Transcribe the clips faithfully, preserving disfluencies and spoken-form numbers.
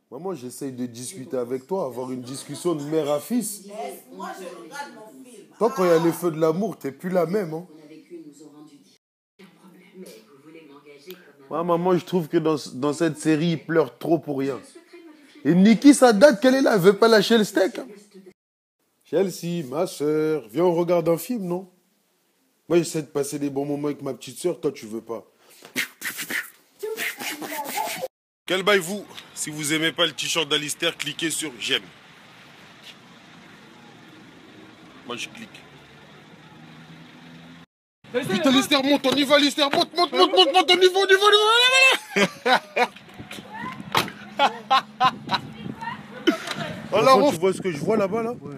Maman, j'essaye de discuter avec toi, avoir une discussion de mère à fils. Moi, je regarde mon film. Toi, quand il y a les feux de l'amour, t'es plus la même. Hein. Ouais, maman, je trouve que dans, dans cette série, il pleure trop pour rien. Et Nikki, ça date qu'elle est là, elle veut pas lâcher le steak. Hein. Chelsea, ma soeur, viens, on regarde un film, non? Moi, j'essaie de passer des bons moments avec ma petite soeur, toi, tu veux pas. Quel bail vous? Si vous aimez pas le t-shirt d'Alistair, cliquez sur j'aime. Moi, je clique. Putain, Alistair, monte, on y va, Alistair, monte, monte, monte, monte, monte, on y va, on y va, on y va, alors, tu vois ce que je vois là-bas, là, ouais.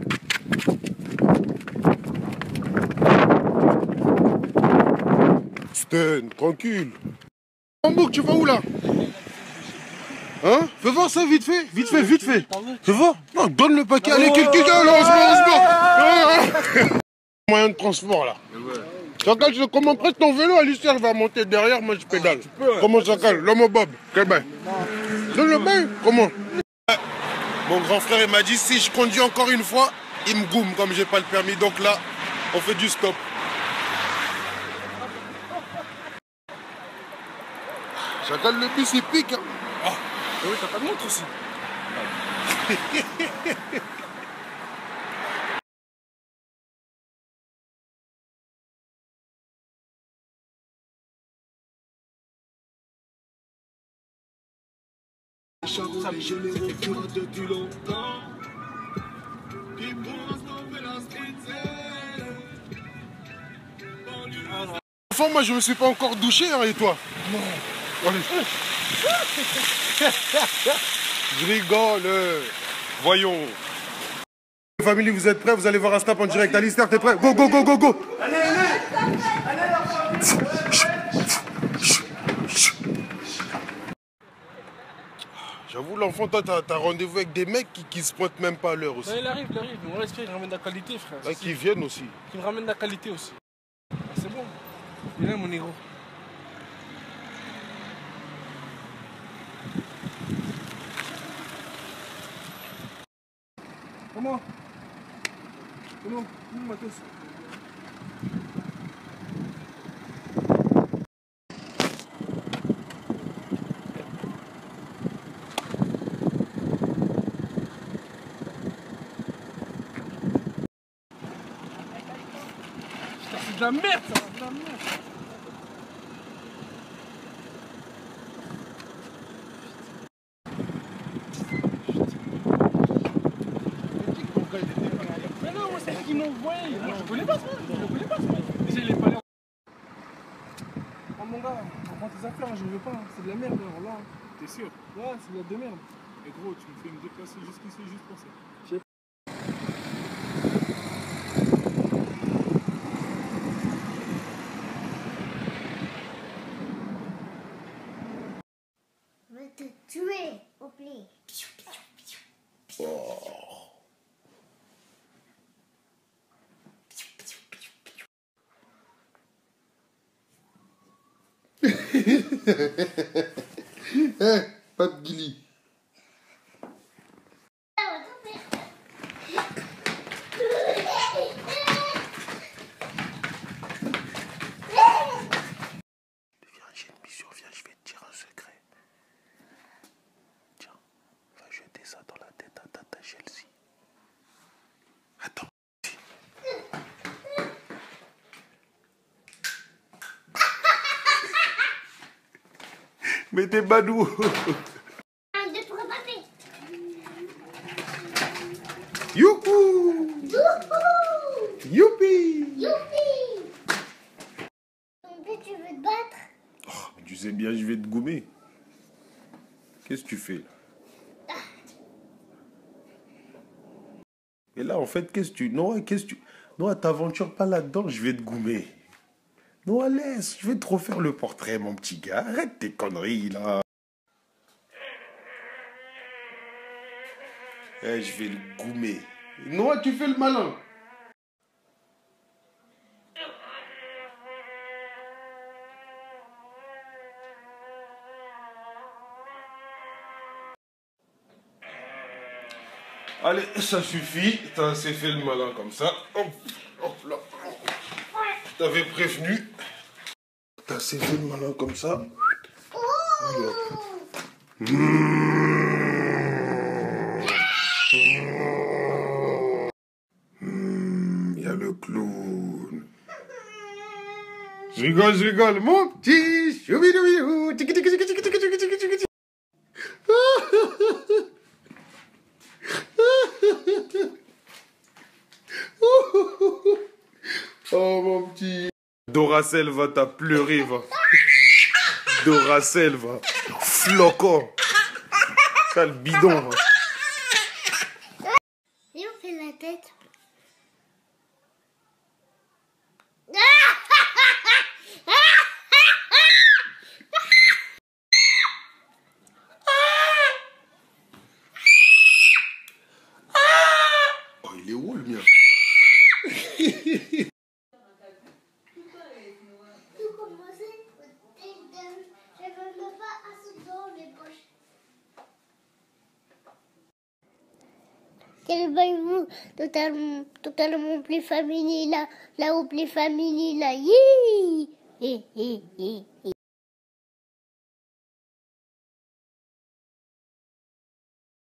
Stan, tranquille. Hambourg, tu vas où, là? Hein? Fais voir ça, vite fait, vite fait, vite fait. Fais voir. Non, donne le paquet, allez, quelqu'un, là, on se bat, on se bat. Moyen de transport, là. Chacal, je comment prête ton vélo, Alistair va monter derrière, moi je pédale. Ah, peux, comment Chacal? L'homme Bob, quel bain? Donne le bain, comment? Mon grand frère, il m'a dit, si je conduis encore une fois, il me goume comme j'ai pas le permis. Donc là, on fait du stop. Chacal, le bus, il pique. Hein. Ah, oui, t'as pas de montre aussi. Enfant, moi je me suis pas encore douché, hein, et toi? Non. Allez. Je rigole. Voyons. Famille, vous êtes prêts? Vous allez voir un snap en direct. Alistair, t'es prêt? Go, go, go, go, go. Allez, allez. Allez, j'avoue, l'enfant, toi, t'as as, rendez-vous avec des mecs qui, qui se pointent même pas à l'heure aussi. Non, il arrive, il arrive. On respire, il ramène de la qualité, frère. Ouais, qui viennent aussi. Qui me ramène de la qualité aussi. Ah, c'est bon. Il est là, mon négro. Comment? Comment? Où ma caisse? C'est de la merde, ça, c'est de la merde. Mais non, moi, c'est qui m'ont envoyé. Moi, je connais pas ce mec. Je connais pas ce mec. Déjà, il est pas là. Oh, mon gars, on prend tes affaires, je veux pas. C'est de la merde, alors là. T'es sûr? Ouais, c'est de la de merde. Et gros, tu me fais me déplacer jusqu'ici juste pour ça. Je vais te tuer, au pli. Oh. Hey, Pape Gilly. Viens, j'ai une mission, viens, je vais te dire un secret. Tiens, va jeter ça dans la tête à Tata Chelsea. Attends. Mais t'es badou. Youhou! Youhou! Youpi! Youpi! Tu veux te battre? Oh, mais tu sais bien, je vais te gommer. Qu'est-ce que tu fais là? Et là, en fait, qu'est-ce que tu... Non, qu'est-ce que tu... Non, t'aventures pas là-dedans, je vais te gommer. Non, laisse, je vais te refaire le portrait, mon petit gars. Arrête tes conneries, là. Eh, je vais le gommer. Non, tu fais le malin. Allez, ça suffit. T'as assez fait le malin comme ça. Hop, hop là. T'avais prévenu. T'as assez fait le malin comme ça. Allez, hop. Mmh. Mmh, y a le clown. Je rigole, je rigole. Mon petit choubidouidou. Tiki tiki tiki tiki tiki tiki tiki tiki. Oh mon petit. Doracel va t'as pleuré, va. Doracel va. Flocon. Sale bidon, va. Et on fait la tête. Oh, il est où le mien? Tout commencer, je ne veux pas assez dans les poches. Quel bain totalement, totalement plus familier là, là où plus familier là. Hi, hi, hi, hi.